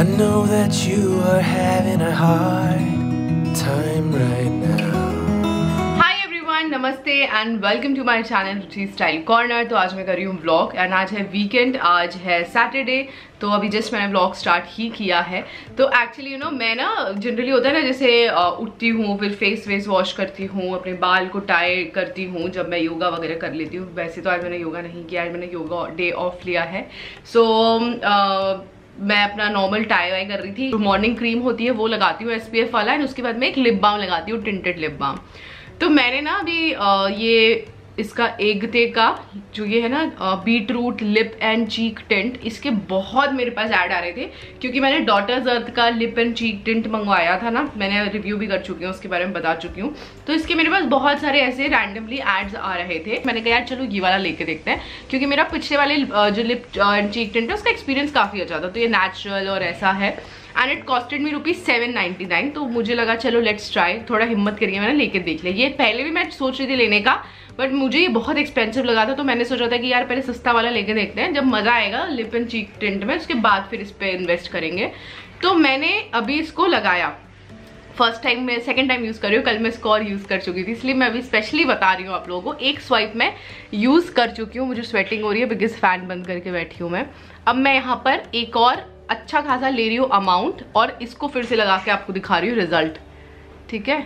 I know that you are having a hard time right now. Hi everyone, नमस्ते and welcome to my channel Ruchi style corner. तो आज मैं कर रही हूँ व्लॉग एंड आज है वीकेंड, आज है सैटरडे। तो अभी जस्ट मैंने व्लॉग स्टार्ट ही किया है। तो एक्चुअली मैं ना जनरली होता है ना, जैसे उठती हूँ, फिर फेस वॉश करती हूँ, अपने बाल को टाई करती हूँ जब मैं योगा वगैरह कर लेती हूँ। वैसे तो आज मैंने योगा नहीं किया, आज मैंने योगा डे ऑफ लिया है। सो मैं अपना नॉर्मल टाई वाई कर रही थी। जो मॉर्निंग क्रीम होती है वो लगाती हूँ SPF वाला, एंड उसके बाद मैं एक लिप बाम लगाती हूँ, टिंटेड लिप बाम। तो मैंने ना अभी ये इसका एगते का जो ये है ना beetroot lip and cheek tint, इसके बहुत मेरे पास ऐड आ रहे थे क्योंकि मैंने डॉटर्स अर्थ का लिप एंड चीक टिंट मंगवाया था ना, मैंने रिव्यू भी कर चुकी हूँ, उसके बारे में बता चुकी हूँ। तो इसके मेरे पास बहुत सारे ऐसे रैंडमली एड्स आ रहे थे। मैंने कहा यार चलो ये वाला लेके देखते हैं, क्योंकि मेरा पिछले वाले जो लिप एंड चीक टिंट है उसका एक्सपीरियंस काफ़ी अच्छा था। तो ये नेचुरल और ऐसा है एंड इट कॉस्टेड मी ₹799। तो मुझे लगा चलो लेट्स ट्राई, थोड़ा हिम्मत करिए मैंने लेके देख लिया। ये पहले भी मैं सोच रही थी लेने का, बट मुझे ये बहुत एक्सपेंसिव लगा था। तो मैंने सोचा था कि यार पहले सस्ता वाला लेके देखते हैं, जब मज़ा आएगा लिप एंड चीक टिंट में उसके बाद फिर इस पर इन्वेस्ट करेंगे। तो मैंने अभी इसको लगाया, फर्स्ट टाइम मैं सेकंड टाइम यूज़ कर रही हूँ। कल मैं इसको और यूज़ कर चुकी थी, इसलिए मैं अभी स्पेशली बता रही हूँ आप लोगों को। एक स्वाइप में यूज़ कर चुकी हूँ, मुझे स्वेटिंग हो रही है बिकॉज फैन बंद करके बैठी हूँ मैं। अब मैं यहाँ पर एक और अच्छा खासा ले रही हूँ अमाउंट और इसको फिर से लगा के आपको दिखा रही हूँ रिजल्ट। ठीक है,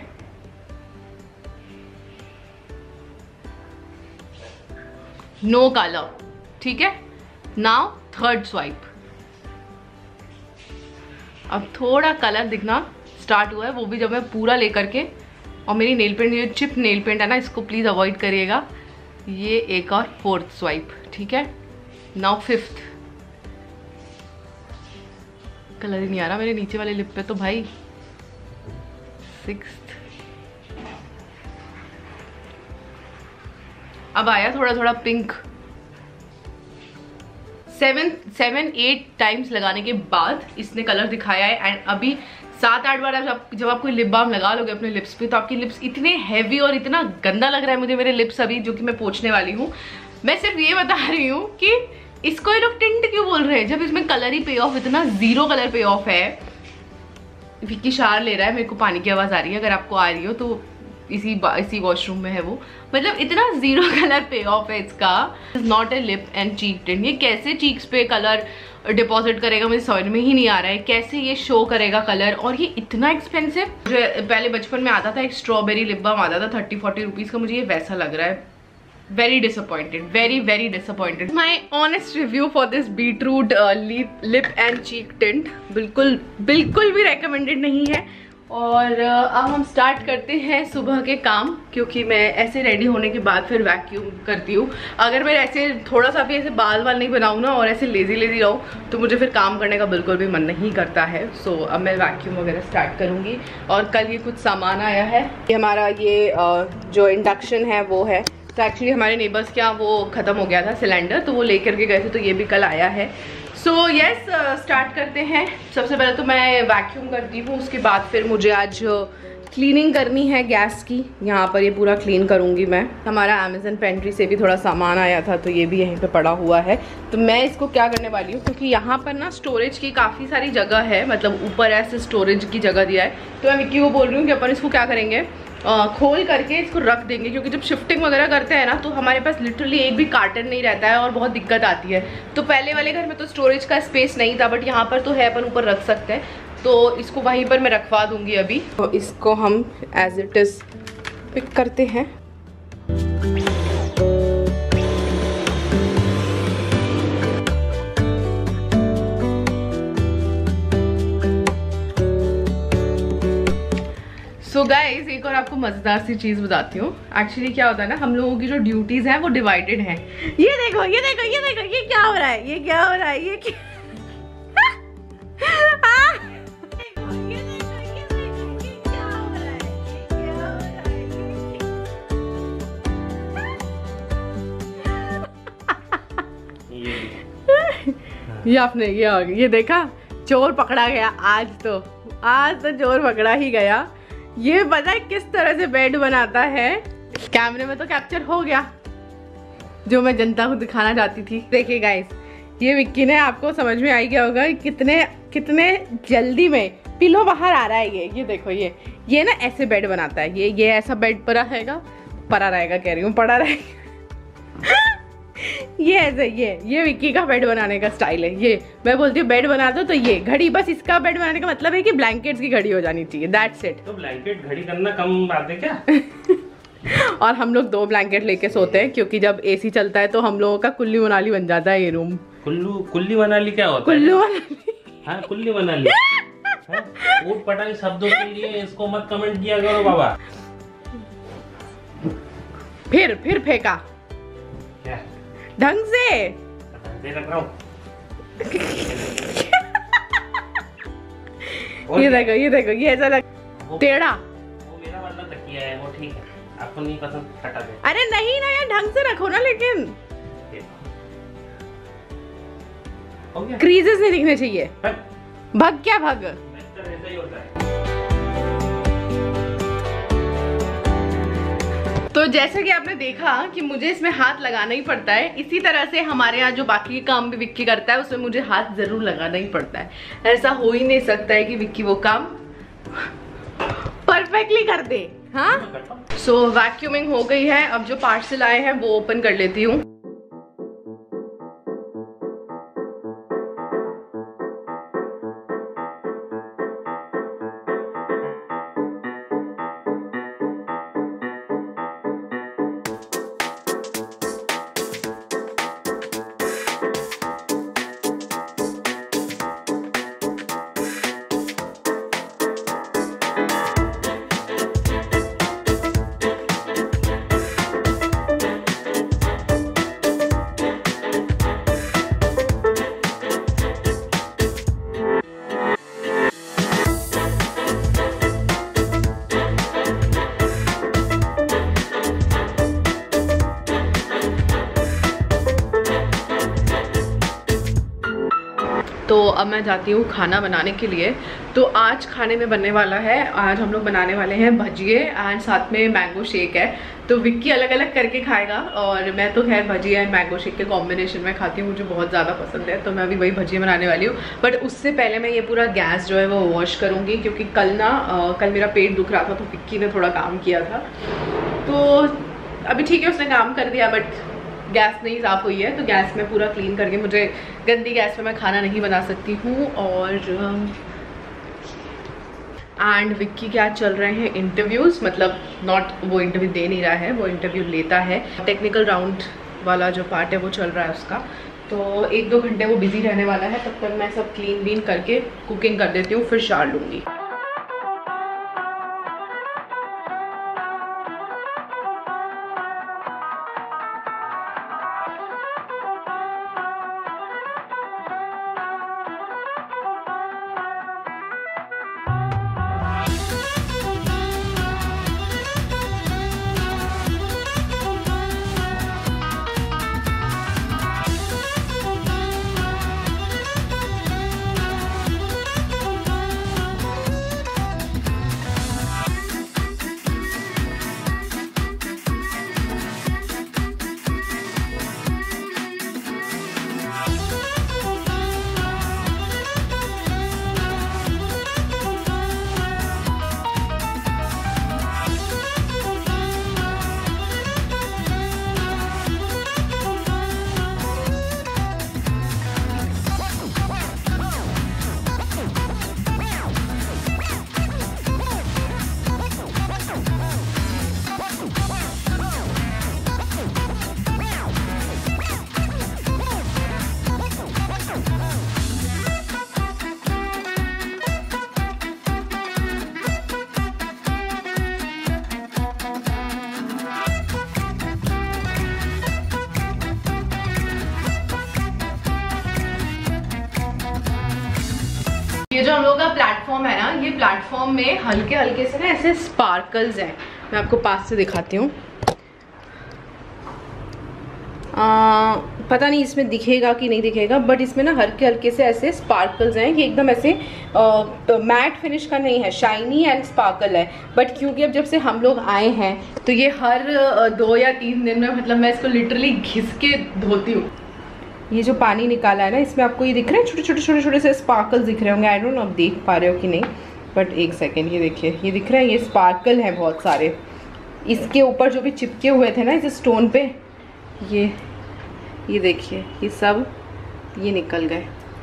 नो कलर। ठीक है, नाउ थर्ड स्वाइप। अब थोड़ा कलर दिखना स्टार्ट हुआ है, वो भी जब मैं पूरा लेकर के, और मेरी नेल पेंट ये चिप नेल पेंट है ना, इसको प्लीज अवॉइड करिएगा। ये एक और फोर्थ स्वाइप। ठीक है, नाउ फिफ्थ। कलर ही नहीं आ रहा मेरे नीचे वाले लिप पे तो भाई। सिक्स्थ। अब आया थोड़ा थोड़ा पिंक। 7-8 टाइम्स लगाने के बाद इसने कलर दिखाया है। एंड अभी 7-8 बार जब आप कोई लिप बाम लगा लोगे अपने लिप्स पे, तो आपकी लिप्स इतने हैवी और इतना गंदा लग रहा है मुझे मेरे लिप्स अभी, जो कि मैं पोंछने वाली हूँ। मैं सिर्फ ये बता रही हूँ कि इसको ये लोग टिंट क्यों बोल रहे हैं, जब इसमें कलर ही पे ऑफ, इतना जीरो कलर पे ऑफ है। विक्की शार ले रहा है, मेरे को पानी की आवाज आ रही है, अगर आपको आ रही हो तो इसी वॉशरूम में है वो। मतलब इतना जीरो कलर पे ऑफ है इसका। Not a lip and cheek tint. ये कैसे चीक्स पे कलर डिपॉजिट करेगा मुझे समझ में ही नहीं आ रहा है, कैसे ये शो करेगा कलर। और ये इतना एक्सपेंसिव। पहले बचपन में आता था एक स्ट्रॉबेरी लिप बाम आता था 30-40 रुपीज का, मुझे ये वैसा लग रहा है। Very disappointed, very disappointed. My honest review for this beetroot lip and cheek tint बिल्कुल भी रेकमेंडेड नहीं है। और अब हम स्टार्ट करते हैं सुबह के काम, क्योंकि मैं ऐसे रेडी होने के बाद फिर वैक्यूम करती हूँ। अगर मैं ऐसे थोड़ा सा भी ऐसे बाल नहीं बनाऊँ ना, और ऐसे लेजी रहूँ, तो मुझे फिर काम करने का बिल्कुल भी मन नहीं करता है। सो अब मैं वैक्यूम वगैरह स्टार्ट करूँगी। और कल ये कुछ सामान आया है, ये हमारा ये जो इंडक्शन है वो है। तो एक्चुअली हमारे नेबर्स क्या वो ख़त्म हो गया था सिलेंडर, तो वो लेकर के गए थे, तो ये भी कल आया है। सो यस, स्टार्ट करते हैं। सबसे पहले तो मैं वैक्यूम करती हूँ, उसके बाद फिर मुझे आज क्लीनिंग करनी है गैस की। यहाँ पर ये पूरा क्लीन करूँगी मैं। हमारा अमेज़न पेंट्री से भी थोड़ा सामान आया था, तो ये भी यहीं पे पड़ा हुआ है। तो मैं इसको क्या करने वाली हूँ, क्योंकि यहाँ पर ना स्टोरेज की काफ़ी सारी जगह है, मतलब ऊपर ऐसे स्टोरेज की जगह दिया है। तो मैं विक्की को बोल रही हूँ कि अपन इसको क्या करेंगे, खोल करके इसको रख देंगे, क्योंकि जब शिफ्टिंग वगैरह करते हैं ना, तो हमारे पास लिटरली एक भी कार्टन नहीं रहता है और बहुत दिक्कत आती है। तो पहले वाले घर में तो स्टोरेज का स्पेस नहीं था, बट यहाँ पर तो है, अपन ऊपर रख सकते हैं। तो इसको वहीं पर मैं रखवा दूंगी अभी। तो इसको हम एज इट इज़ पिक करते हैं। सो गाइज, एक और आपको मजेदार सी चीज बताती हूँ। एक्चुअली क्या होता है ना, हम लोगों की जो ड्यूटीज हैं वो डिवाइडेड हैं। ये देखो ये देखो ये देखो, ये क्या हो रहा है, ये क्या हो रहा है, ये क्या ये आपने ये देखा, चोर पकड़ा गया। आज तो चोर पकड़ा ही गया। ये पता है किस तरह से बेड बनाता है, कैमरे में तो कैप्चर हो गया, जो मैं जनता को दिखाना चाहती थी। देखिए गाइस, ये विक्की ने, आपको समझ में आ गया होगा कितने जल्दी में पिलो बाहर आ रहा है। ये देखो, ये ना ऐसे बेड बनाता है। ये ऐसा बेड पड़ा रहेगा कह रही हूँ, पड़ा रहेगा। ये ऐसे ये विक्की का बेड बनाने का स्टाइल है। ये मैं बोलती हूँ बेड बना दो तो ये घड़ी, बस इसका बेड बनाने का मतलब है कि ब्लैंकेट्स की घड़ी हो जानी चाहिए, दैट्स इट। तो ब्लैंकेट घड़ी करना कम बात है क्या? और हम लोग 2 ब्लैंकेट लेके सोते हैं क्योंकि जब एसी चलता है तो हम लोगों का कुल्ली मनाली बन जाता है ये रूम। कुल्ली मनाली क्या होता है? कुल्लू मनाली। हाँ, कुल्ली मनाली। ऊट पटांग शब्दों के लिए इसको मत कमेंट किया करो बाबा। फिर फेंका क्या ढंग से रख रहा हूँ। ये देखो ये ऐसा लग टेढ़ा। वो मेरा वाला तकिया है, वो ठीक है, आपको नहीं पसंद हटा दे। अरे नहीं ना यार, ढंग से रखो ना, लेकिन क्रीजेस नहीं दिखने चाहिए। भग क्या भग, ऐसा ही होता है। तो जैसे कि आपने देखा कि मुझे इसमें हाथ लगाना ही पड़ता है, इसी तरह से हमारे यहाँ जो बाकी काम भी विक्की करता है उसमें मुझे हाथ जरूर लगाना ही पड़ता है। ऐसा हो ही नहीं सकता है कि विक्की वो काम परफेक्टली कर दे। हाँ, सो वैक्यूमिंग हो गई है। अब जो पार्सल आए हैं वो ओपन कर लेती हूँ। तो अब मैं जाती हूँ खाना बनाने के लिए। तो आज खाने में बनने वाला है, आज हम लोग बनाने वाले हैं भजिए एंड साथ में मैंगो शेक है। तो विक्की अलग अलग करके खाएगा और मैं तो खैर भजिया एंड मैंगो शेक के कॉम्बिनेशन में खाती हूँ, मुझे बहुत ज़्यादा पसंद है। तो मैं अभी वही भजिए बनाने वाली हूँ, बट उससे पहले मैं ये पूरा गैस जो है वो वॉश करूँगी क्योंकि कल मेरा पेट दुख रहा था तो विक्की ने थोड़ा काम किया था। तो अभी ठीक है, उसने काम कर दिया, बट गैस नहीं साफ़ हुई है तो गैस में पूरा क्लीन करके, मुझे गंदी गैस में मैं खाना नहीं बना सकती हूँ। और एंड विक्की क्या चल रहे हैं इंटरव्यूज़, मतलब नॉट वो इंटरव्यू दे नहीं रहा है, वो इंटरव्यू लेता है। टेक्निकल राउंड वाला जो पार्ट है वो चल रहा है उसका। तो 1-2 घंटे वो बिजी रहने वाला है, तब तक मैं सब क्लीन व्लीन करके कुकिंग कर देती हूँ, फिर शार लूँगी। ये जो हम लोग का प्लेटफॉर्म है ना, ये प्लेटफॉर्म में हल्के हल्के से ना ऐसे स्पार्कल्स हैं। मैं आपको पास से दिखाती हूँ। पता नहीं इसमें दिखेगा कि नहीं दिखेगा, बट इसमें ना हल्के हल्के से ऐसे स्पार्कल्स हैं। ये एकदम ऐसे मैट फिनिश का नहीं है, शाइनी एंड स्पार्कल है। बट क्योंकि अब जब से हम लोग आए हैं तो ये हर 2 या 3 दिन में, मतलब मैं इसको लिटरली घिस के धोती हूँ। ये जो पानी निकाला है ना, इसमें आपको ये दिख रहे हैं छोटे से स्पार्कल्स दिख रहे होंगे। आई डोंट नो आप देख पा रहे हो कि नहीं, बट एक सेकेंड, ये देखिए, ये दिख रहे हैं, ये स्पार्कल हैं बहुत सारे। इसके ऊपर जो भी चिपके हुए थे ना इस स्टोन पे, ये देखिए, ये सब ये निकल गए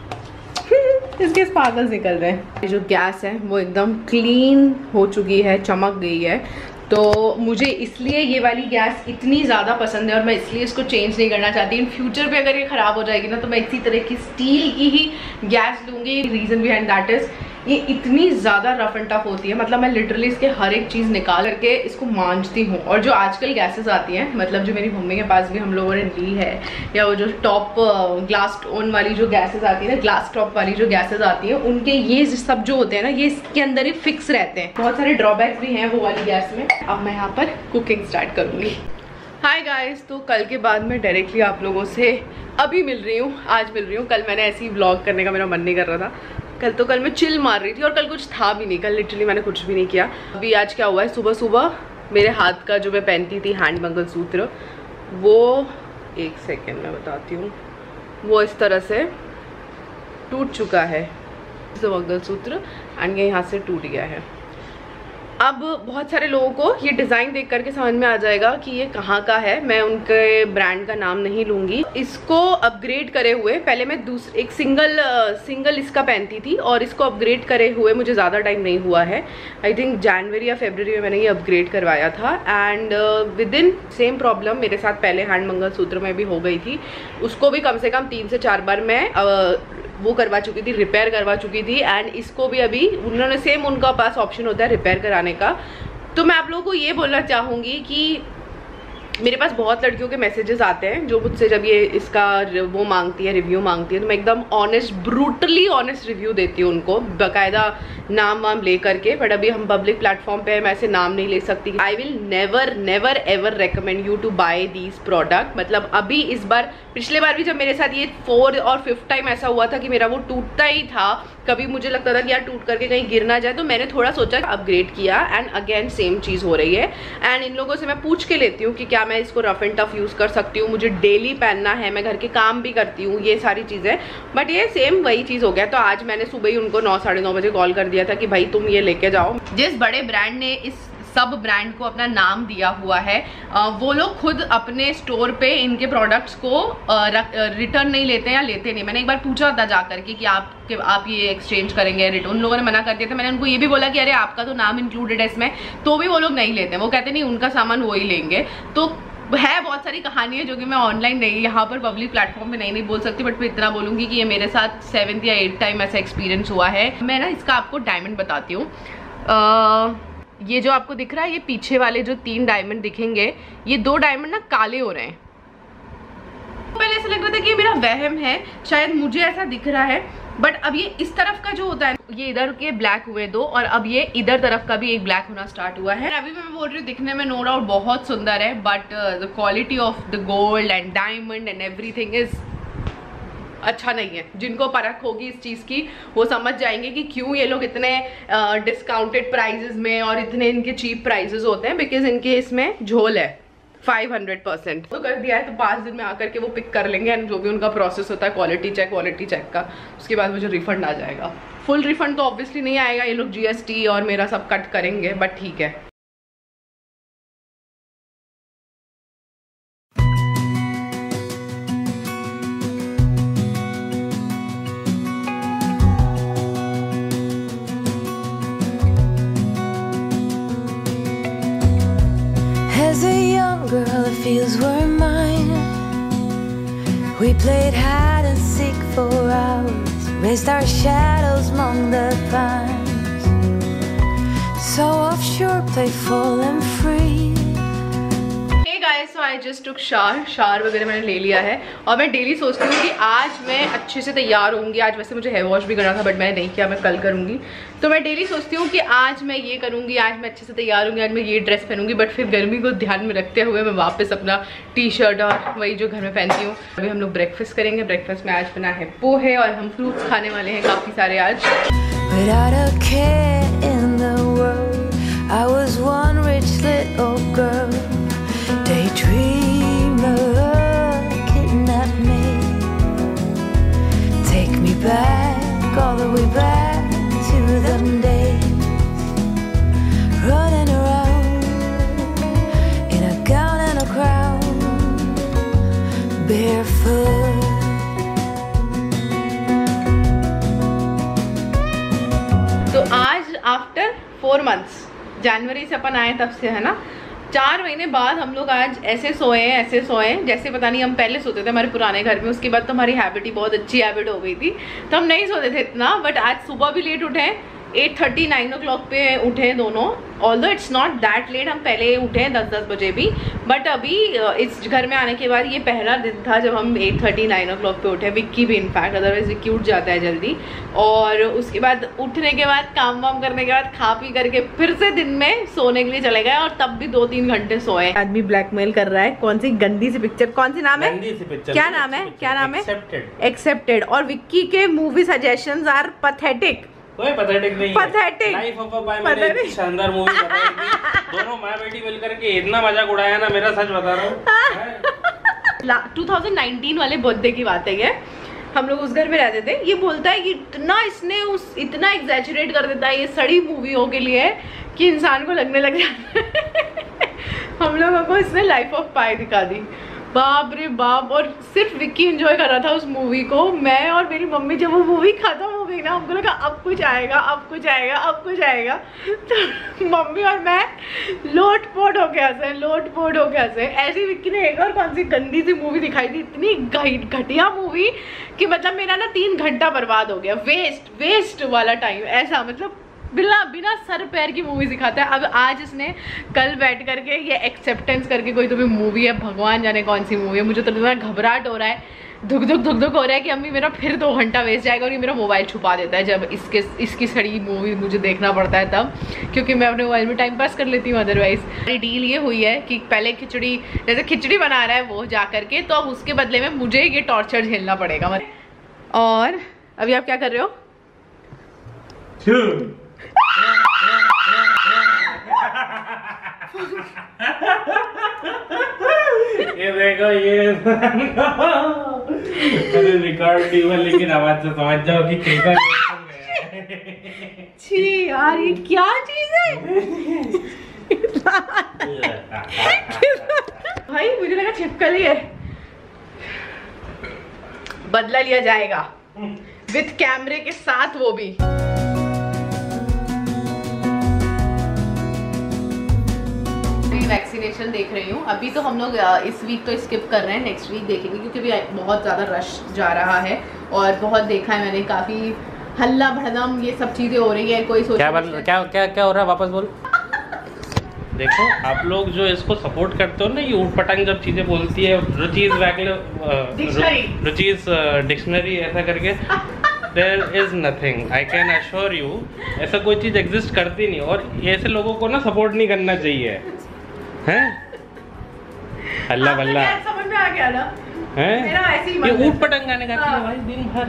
इसके स्पार्कल्स निकल रहे हैं। ये जो गैस है वो एकदम क्लीन हो चुकी है, चमक गई है। तो मुझे इसलिए ये वाली गैस इतनी ज़्यादा पसंद है और मैं इसलिए इसको चेंज नहीं करना चाहती। इन फ्यूचर पे अगर ये ख़राब हो जाएगी ना तो मैं इसी तरह की स्टील की ही गैस लूँगी। रीज़न बिहाइंड दैट इज़ ये इतनी ज़्यादा रफ एंड टफ होती है, मतलब मैं लिटरली इसके हर एक चीज़ निकाल करके इसको मांजती हूँ। और जो आजकल गैसेस आती हैं, मतलब जो मेरी मम्मी के पास भी हम लोगों ने ली है, या वो जो टॉप ग्लास टोन वाली जो गैसेस आती है ना, ग्लास टॉप वाली जो गैसेस आती हैं, उनके ये सब जो होते हैं ना, ये इसके अंदर ही फिक्स रहते हैं। बहुत सारे ड्रॉबैक्स भी हैं वो वाली गैस में। अब मैं यहाँ पर कुकिंग स्टार्ट करूँगी। हाय गाइस, तो कल के बाद मैं डायरेक्टली आप लोगों से अभी मिल रही हूँ, आज मिल रही हूँ। कल मैंने ऐसे ही व्लॉग करने का मेरा मन नहीं कर रहा था। कल मैं चिल मार रही थी और कल कुछ था भी नहीं, कल लिटरली मैंने कुछ भी नहीं किया। अभी आज क्या हुआ है, सुबह सुबह मेरे हाथ का जो मैं पहनती थी हैंड मंगलसूत्र, वो एक सेकेंड में बताती हूँ, वो इस तरह से टूट चुका है जो मंगलसूत्र, एंड ये यहाँ से टूट गया है। अब बहुत सारे लोगों को ये डिज़ाइन देख करके समझ में आ जाएगा कि ये कहाँ का है। मैं उनके ब्रांड का नाम नहीं लूँगी। इसको अपग्रेड करे हुए, पहले मैं एक सिंगल इसका पहनती थी और इसको अपग्रेड करे हुए मुझे ज़्यादा टाइम नहीं हुआ है। आई थिंक जनवरी या फरवरी में मैंने ये अपग्रेड करवाया था, and within same problem मेरे साथ पहले हैंड मंगलसूत्र में भी हो गई थी। उसको भी कम से कम 3 से 4 बार मैं वो करवा चुकी थी, रिपेयर करवा चुकी थी। एंड इसको भी अभी उन्होंने सेम, उनका पास ऑप्शन होता है रिपेयर कराने का। तो मैं आप लोगों को ये बोलना चाहूँगी कि मेरे पास बहुत लड़कियों के मैसेजेस आते हैं जो मुझसे जब ये इसका वो मांगती है, रिव्यू मांगती है, तो मैं एकदम ऑनेस्ट, ब्रूटली ऑनेस्ट रिव्यू देती हूँ उनको, बाकायदा नाम वाम ले करके। बट अभी हम पब्लिक प्लेटफॉर्म पे मैं ऐसे नाम नहीं ले सकती। I will never ever recommend you to buy these product. मतलब अभी इस बार, पिछले बार भी जब मेरे साथ ये 4th और 5th टाइम ऐसा हुआ था कि मेरा वो टूटता ही था, कभी मुझे लगता था कि यार टूट करके कहीं गिर ना जाए, तो मैंने थोड़ा सोचा अपग्रेड किया, एंड अगेन सेम चीज़ हो रही है। एंड इन लोगों से मैं पूछ के लेती हूँ कि क्या मैं इसको रफ एंड टफ यूज़ कर सकती हूँ, मुझे डेली पहनना है, मैं घर के काम भी करती हूँ, ये सारी चीज़ें। बट ये सेम वही चीज़ हो गया। तो आज मैंने सुबह ही उनको 9 साढ़े 9 बजे कॉल कर दिया था कि भाई तुम ये लेके जाओ। जिस बड़े ब्रांड ने इस सब ब्रांड को अपना नाम दिया हुआ है, वो लोग खुद अपने स्टोर पे इनके प्रोडक्ट्स को रिटर्न नहीं लेते हैं या लेते नहीं। मैंने एक बार पूछा था जाकर के कि आप ये एक्सचेंज करेंगे रिटर्न, उन लोगों ने मना कर दिया था। मैंने उनको ये भी बोला कि अरे आपका तो नाम इंक्लूडेड है इसमें, तो भी वो लोग नहीं लेते हैं। वो कहते नहीं, उनका सामान वो ही लेंगे। तो है बहुत सारी कहानी है जो कि मैं ऑनलाइन नहीं, यहाँ पर पब्लिक प्लेटफॉर्म पे नहीं बोल सकती। बट मैं इतना बोलूँगी कि ये मेरे साथ 7th या 8th टाइम ऐसा एक्सपीरियंस हुआ है। मैं ना इसका आपको डायमंड बताती हूँ। ये जो आपको दिख रहा है, ये पीछे वाले जो 3 डायमंड दिखेंगे, ये 2 डायमंड ना काले हो रहे हैं। पहले ऐसा लग रहा था कि ये मेरा वहम है, शायद मुझे ऐसा दिख रहा है। बट अब ये इस तरफ का जो होता है, ये इधर के ब्लैक हुए 2, और अब ये इधर तरफ का भी एक ब्लैक होना स्टार्ट हुआ है। अभी मैं बोल रही हूँ दिखने में नो डाउट बहुत सुंदर है, but the quality of the gold and diamond and everything is अच्छा नहीं है। जिनको परख होगी इस चीज़ की, वो समझ जाएंगे कि क्यों ये लोग इतने डिस्काउंटेड प्राइजेस में और इतने इनके चीप प्राइजेस होते हैं, बिकॉज इनके इसमें झोल है 500%। तो कर दिया है, तो 5 दिन में आकर के वो पिक कर लेंगे, एंड जो भी उनका प्रोसेस होता है क्वालिटी चेक का, उसके बाद मुझे रिफंड आ जाएगा। फुल रिफंड तो ऑब्वियसली नहीं आएगा, ये लोग GST और मेरा सब कट करेंगे, बट ठीक है। Girl, the fields were mine. We played hide and seek for hours, raised our shadows among the pines. So offshore, playful and free. So I just took shower वगैरह मैंने ले लिया है, और मैं डेली सोचती हूँ कि आज मैं अच्छे से तैयार होंगी। आज वैसे मुझे हेयर वॉश भी करना था, बट मैंने नहीं किया, मैं कल करूँगी। तो मैं डेली सोचती हूँ कि आज मैं ये करूँगी, आज मैं अच्छे से तैयार होंगी, आज मैं ये ड्रेस पहनूंगी। बट फिर गर्मी को ध्यान में रखते हुए मैं वापस अपना T-शर्ट और वही जो घर में पहनती हूँ। अभी हम लोग ब्रेकफास्ट करेंगे। ब्रेकफास्ट में आज बना है पोहे, और हम फ्रूट्स खाने वाले हैं काफ़ी सारे आज। Daydreamer kidnapped me. back, all the way back to them days, running around in a gown and a crown, barefoot. तो आज आफ्टर 4 months, जनवरी से अपन आए तब से, है ना, 4 महीने बाद हम लोग आज ऐसे सोए हैं जैसे पता नहीं हम पहले सोते थे हमारे पुराने घर में। उसके बाद तो हमारी हैबिट ही बहुत अच्छी हैबिट हो गई थी, तो हम नहीं सोते थे इतना। बट आज सुबह भी लेट उठे, 8:30 9 o'clock पे उठे दोनों। Although it's not that late, हम पहले उठे 10 बजे भी। बट अभी इस घर में आने के बाद ये पहला दिन था जब हम 8:30 9 o'clock पे उठे। विक्की भी इनफैक्ट, अदरवाइज विक्की उठ जाता है जल्दी। और उसके बाद उठने के बाद काम वाम करने के बाद खा पी करके फिर से दिन में सोने के लिए चले गए, और तब भी 2-3 घंटे सोए। आदमी ब्लैकमेल कर रहा है। कौन सी गंदी सी पिक्चर, कौन सी नाम है, क्या नाम है, क्या नाम है, एक्सेप्टेड। और विक्की के मूवी सजेशंस आर पैथेटिक। कोई पैथेटिक नहीं है। लाइफ ऑफ अ बाय मैंने शानदार मूवी बताई थी। दोनों माँ बेटी मिलकर के इतना मजाक उड़ाया ना, मेरा सच बता रहा हूँ। 2019 वाले बर्थडे की बात है ये। हम लोग उस घर में रहते थे। ये बोलता है कि इतना एग्जैजरेट कर देता है ये सड़ी मूवियों के लिए कि इंसान को लगने लग जाता है। हम लोगों को इसने लाइफ ऑफ पाई दिखा दी, बाप रे बाप। और सिर्फ विक्की एंजॉय कर रहा था उस मूवी को। मैं और मेरी मम्मी जब वो मूवी खत्म हो गई ना, हमको लगा अब कुछ आएगा, अब कुछ आएगा, अब कुछ आएगा। तो मम्मी और मैं लोटपोट होके हंसे। ऐसी विक्की ने एक और कौन सी गंदी सी मूवी दिखाई थी, इतनी घटिया मूवी कि मतलब मेरा ना 3 घंटा बर्बाद हो गया, वेस्ट वाला टाइम। ऐसा मतलब बिना सर पैर की मूवी दिखाता है। अब आज इसने कल बैठ करके ये एक्सेप्टेंस करके कोई तो भी मूवी है, भगवान जाने कौन सी मूवी है। मुझे तो इतना घबराहट हो रहा है, धुक धुक हो रहा है कि अम्मी मेरा फिर 2 घंटा वेस्ट जाएगा। और ये मेरा मोबाइल छुपा देता है जब इसकी सड़ी मूवी मुझे देखना पड़ता है तब, क्योंकि मैं अपने मोबाइल में टाइम पास कर लेती हूँ। अदरवाइज हमारी डील ये हुई है कि पहले खिचड़ी बना रहा है वो जा करके, तो अब उसके बदले में मुझे ये टॉर्चर झेलना पड़ेगा। और अभी आप क्या कर रहे हो? ये देखो, ये अरे रिकॉर्ड नहीं हुआ, लेकिन आवाज से समझ जाओ कि कैसा छी यार, ये क्या चीज है? भाई मुझे लगा छिपकली है। बदला लिया जाएगा विथ कैमरे के साथ, वो भी। वैक्सीनेशन देख रही हूँ। अभी तो हम लोग इस वीक तो स्किप कर रहे हैं, नेक्स्ट वीक देखेंगे, क्योंकि अभी बहुत ज़्यादा रश जा रहा है। और बहुत देखा है मैंने, काफ़ी हल्ला भड़दम ये सब चीज़ें हो रही है। कोई सोच क्या हो रहा है, वापस बोल। देखो आप लोग जो इसको सपोर्ट करते हो ना, ये ऊट पटांग जब चीज़ें बोलती है, रुचीज डिक्शनरी ऐसा करके, There is nothing. I can assure you, ऐसा कोई चीज़ एग्जिस्ट करती नहीं। और ऐसे लोगों को ना सपोर्ट नहीं करना चाहिए, हैं? अल्लाह बल्ला समझ में आ गया ना, हैं? ये ऊट पटांग गाने गाती है भाई दिन भर।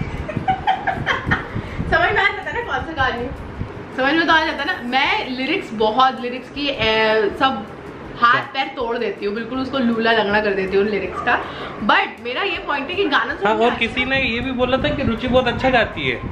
समझ में आ जाता ना कौन सा गा रही हूँ, समझ में तो आ जाता ना। मैं लिरिक्स की सब हाथ पैर तोड़ देती हूँ, बिल्कुल उसको लूला लगना कर देती हूँ लिरिक्स का। बट मेरा ये पॉइंट है कि गाना हाँ, और किसी ने ये भी बोला था कि रुचि बहुत अच्छा गाती है।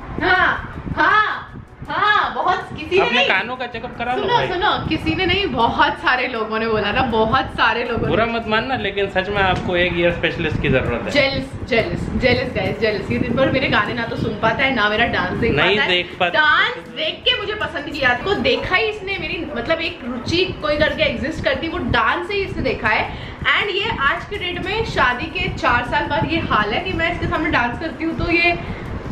हाँ, बहुत किसी ने अपने कानों का चेकअप करा लो भाई। सुनो, किसी ने नहीं, बहुत सारे लोगों ने बोला था, बहुत सारे लोगों ने। बुरा मत मानना, लेकिन सच में आपको एक ईयर स्पेशलिस्ट की जरूरत है। जेलस। ये दिन भर मेरे गाने ना तो सुन पाता है, ना मेरा डांस देख पाता है। डांस देख के मुझे पसंद किया, को देखा ही इसने मेरी, मतलब एक रुचि कोई करके एग्जिस्ट करती, वो डांस से ही इसने देखा है। एंड ये आज के डेट में शादी के 4 साल बाद ये हाल है कि मैं इसके सामने डांस करती हूँ तो ये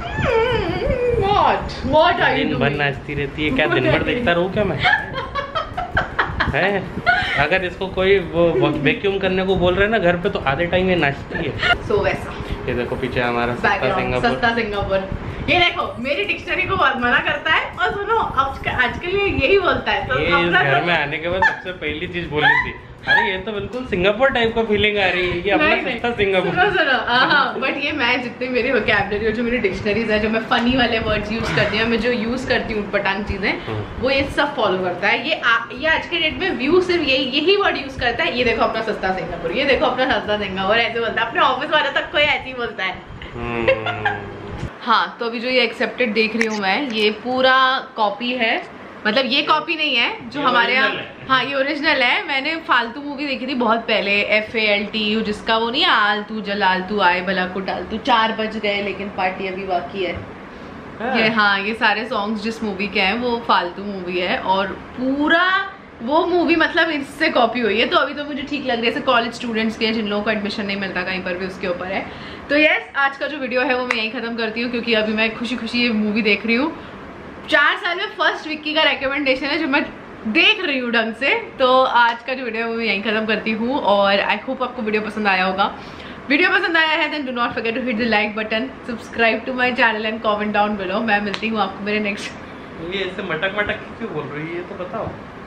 What are you doing? दिन भर नाचती रहती है, क्या दिन भर देखता रहूं क्या मैं? है? अगर इसको कोई वो वैक्यूम करने को बोल रहे हैं ना घर पे, तो आधे टाइम ये नाचती है। So वैसा। ये देखो पीछे हमारा सस्ता सिंगापुर। ये देखो मेरी डिक्शनरी को मना करता है, और सुनो आजकल ये यही बोलता है। तो ये घर में आने के बाद सबसे पहली चीज बोली थी, अरे ये तो बिल्कुल सिंगापुर टाइप का फीलिंग आ रही है, ये अपना सस्ता सिंगापुर। सुनो हाँ, बट ये मैं जितने मेरे वोकैबुलरी और जो मेरी डिक्शनरीज है, जो मैं फनी वाले वर्ड्स यूज करती हूँ, मैं जो यूज करती हूँ पटांग चीजें, वो ये सब फॉलो करता है। ये आज के डेट में व्यू सिर्फ यही वर्ड यूज करता है। ये देखो अपना सस्ता सिंगापुर, ये देखो अपना सस्ता सिंगापुर, ऐसे बोलता है। अपने ऑफिस वाले तक कोई ऐसे ही बोलता है। हाँ, तो अभी जो ये एक्सेप्टेड देख रही हूँ मैं, ये पूरा कॉपी है, मतलब ये कॉपी नहीं है जो हमारे यहाँ, हाँ ये ओरिजिनल है। मैंने फालतू मूवी देखी थी बहुत पहले, FALTU, जिसका वो नहीं है, आलतू जलालतू आए भला को डालतू, 4 बज गए लेकिन पार्टी अभी बाकी है। ये हाँ, ये सारे सॉन्ग्स जिस मूवी के हैं वो फालतू मूवी है, और पूरा वो मूवी मतलब इससे कॉपी हुई है। तो अभी तो मुझे ठीक लग रही है, जैसे कॉलेज स्टूडेंट्स के, जिन लोगों को एडमिशन नहीं मिलता कहीं पर भी, उसके ऊपर है। तो यस, आज का जो वीडियो है वो मैं यहीं खत्म करती हूँ, क्योंकि अभी मैं खुशी खुशी ये मूवी देख रही हूँ। 4 साल में फर्स्ट विक्की का रिकमेंडेशन है जो मैं देख रही हूँ ढंग से। तो आज का जो वीडियो है वो मैं यहीं खत्म करती हूँ, और आई होप आपको वीडियो पसंद आया होगा। वीडियो पसंद आया है then do not forget to hit the like button, subscribe to my channel and comment down below. मैं मिलती हूँ आपको मेरे नेक्स्ट। ये ऐसे मटक मटक क्यों बोल रही है, ये तो बताओ।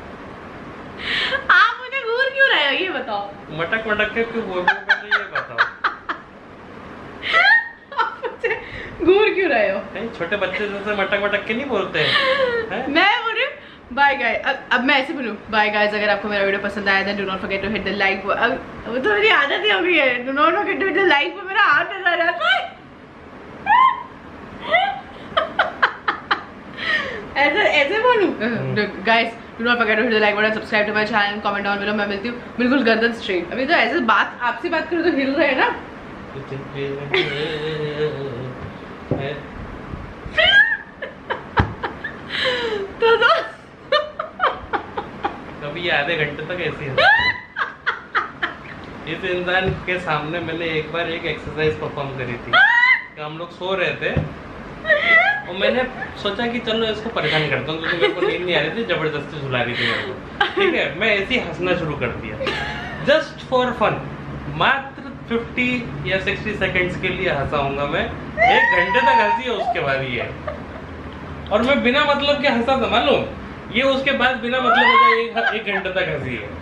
आप मुझे घूर क्यों रहे हो, ये बताओ। मटक मटक के क्यों बोल रहे हो, ये बताओ। आप मुझे घूर क्यों रहे हो? नहीं, छोटे बच्चे जैसे मटक मटक के नहीं बोलते हैं। मैं बोल रही हूँ बाय गाइस। अब मैं ऐसे बोलूँ बाय गाइस। अगर आपको मेरा वीडियो पसंद आया then do not forget to hit the like. अब वो तो मेरी आदत ही हो गई है, do not forget to hit the like पे मेरा हाथ नजर आ जाता है। ऐसे बोलूँ guys, do not forget to hit the like button, subscribe to my channel and comment down below. मैं मिलती हूँ बिल्कुल गर्दन स्ट्रेट। अभी तो ऐसे बात आपसे बात करूँ तो हिल रहे हैं ना। तो कभी आधे घंटे तक ऐसे है। इस इंसान के सामने मैंने एक बार एक एक्सरसाइज परफॉर्म करी थी कि हम लोग सो रहे थे और मैंने सोचा कि चलो इसको परेशान करता हूँ, क्योंकि मेरे को नींद नहीं आ रही थी, जबरदस्ती सुला रही थी मेरे को। ठीक है, मैं ऐसे ही हंसना शुरू कर दिया जस्ट फॉर फन। मात्र 50 या 60 सेकंड्स के लिए हंसा होऊंगा मैं, 1 घंटे तक हंसी है उसके बाद ये। और मैं बिना मतलब के हंसा था, मालूम, ये उसके बाद बिना मतलब के 1 घंटे तक हंसी है।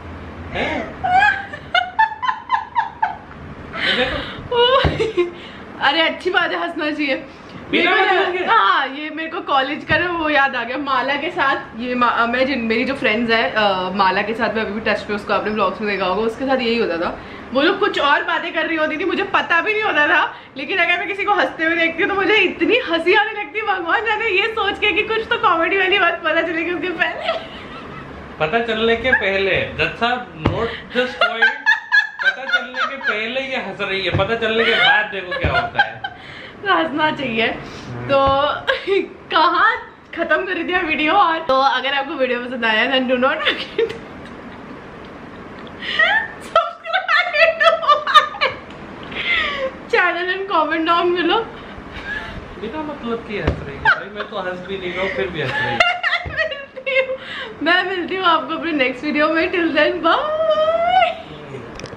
अरे अच्छी बात है, हंसना चाहिए। हाँ, ये मेरे को कॉलेज का ना वो याद आ गया, माला के साथ। ये मेरी जो फ्रेंड्स है माला के साथ मैं अभी भी टच पे, उसको आपने ब्लॉग्स में देखा होगा, उसके साथ यही होता था। वो लोग कुछ और बातें कर रही होती थी, मुझे पता भी नहीं होता था, लेकिन अगर मैं किसी को हंसते हुए देखती हूँ तो मुझे इतनी हंसी आने लगती है, भगवान जाने, ये सोच के कि कुछ तो कॉमेडी वाली बात पता चलेगी उनके पहले। पता चलने के पहले नोट दिस पॉइंट, पता चलने के पहले ये हंस रही है, पता चलने के बाद देखो क्या होता है। तो हंसना चाहिए। तो कहाँ खत्म कर दिया वीडियो। और तो अगर आपको वीडियो पसंद आया then do not forget channel and comment down below. बिना मतलब की हंस रही है भाई, मैं तो हंस भी नहीं रहा हूँ फिर भी हंस रही है। मैं मिलती हूँ आपको अपने नेक्स्ट वीडियो में। Till then bye.